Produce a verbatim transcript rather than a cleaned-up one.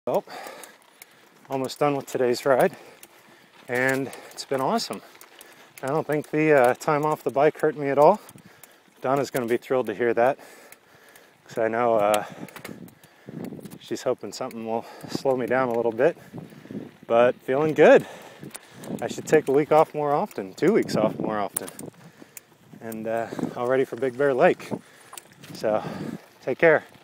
Well, almost done with today's ride, and it's been awesome. I don't think the uh, time off the bike hurt me at all. Donna's going to be thrilled to hear that, because I know uh, she's hoping something will slow me down a little bit, but feeling good. I should take a week off more often, two weeks off more often, and uh, all ready for Big Bear Lake. So, take care.